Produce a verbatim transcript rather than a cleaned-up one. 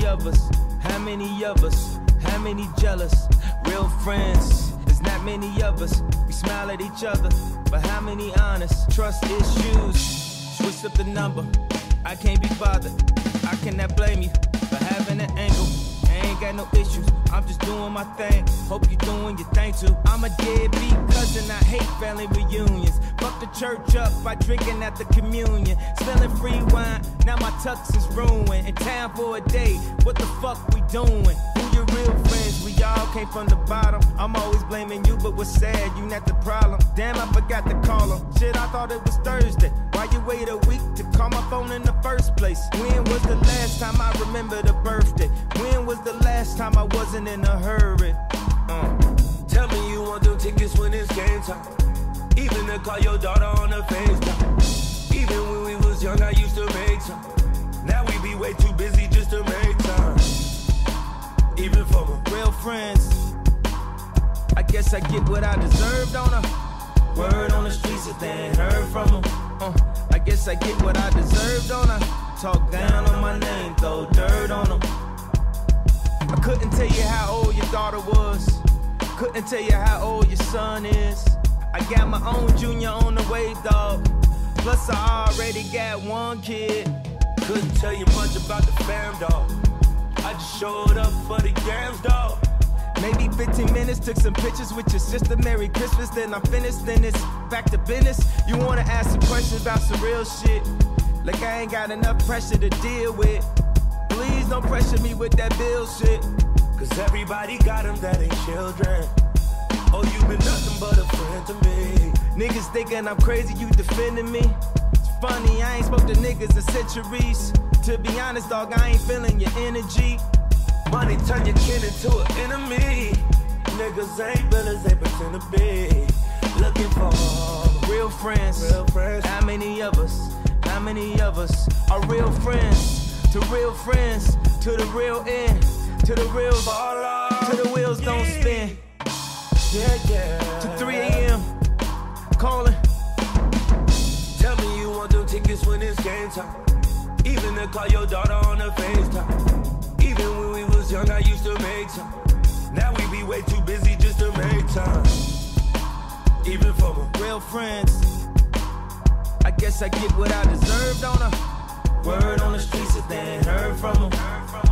of us? How many of us? How many jealous? Real friends, there's not many of us. We smile at each other, but how many honest? Trust issues, switch up the number. I can't be bothered, I cannot blame you for having an angle. I ain't got no issues, I'm just doing my thing. Hope you doing your thing too. I'm a deadbeat cousin, I hate family reunions. Fuck the church up by drinking at the communion. Spilling free wine, now my tux is ruined. In town for a day, what the fuck we doing? Who your real friends? We all came from the bottom. I'm always blaming you, but what's sad, you not the problem. Damn, I forgot to call them. Shit, I thought it was Thursday. Why you wait a week to call my phone in the first place? When was the last time I remember the birthday? When was the last time I wasn't in a hurry? Uh. Tell me you want them tickets when it's game time. Even to call your daughter on the FaceTime. Even when we was young, I used to make time. Now we be way too busy just to make time. Even for my real friends, I guess I get what I deserve, don't I? Word on the streets if they ain't heard from them. Uh, I guess I get what I deserve, don't I? Talk down on my name, throw dirt on them. I couldn't tell you how old your daughter was. Couldn't tell you how old your son is. I got my own junior on the way, dog. Plus I already got one kid. Couldn't tell you much about the fam, dog. I just showed up for the games, dog. Maybe fifteen minutes, took some pictures with your sister. Merry Christmas, then I'm finished, then it's back to business. You wanna ask some questions about some real shit, like I ain't got enough pressure to deal with. Please don't pressure me with that bill shit. Cause everybody got them that ain't children. Oh, you been nothing but a friend to me. Niggas thinking I'm crazy, you defending me. It's funny, I ain't spoke to niggas in centuries. To be honest, dog, I ain't feeling your energy. Money turn your kin into an enemy. Niggas ain't villains, they pretend to be. Looking for real friends. Real friends. How many of us? How many of us are real friends? To real friends, to the real end, to the real fall off, to the wheels yeah. don't spin. Yeah, yeah. To three A M calling. Tell me you want them tickets when it's game time. Even to call your daughter on the FaceTime. Even when we was young, I used to make time. Now we be way too busy just to make time. Even for my real friends, I guess I get what I deserve, don't I? Word on the streets if they ain't heard from them.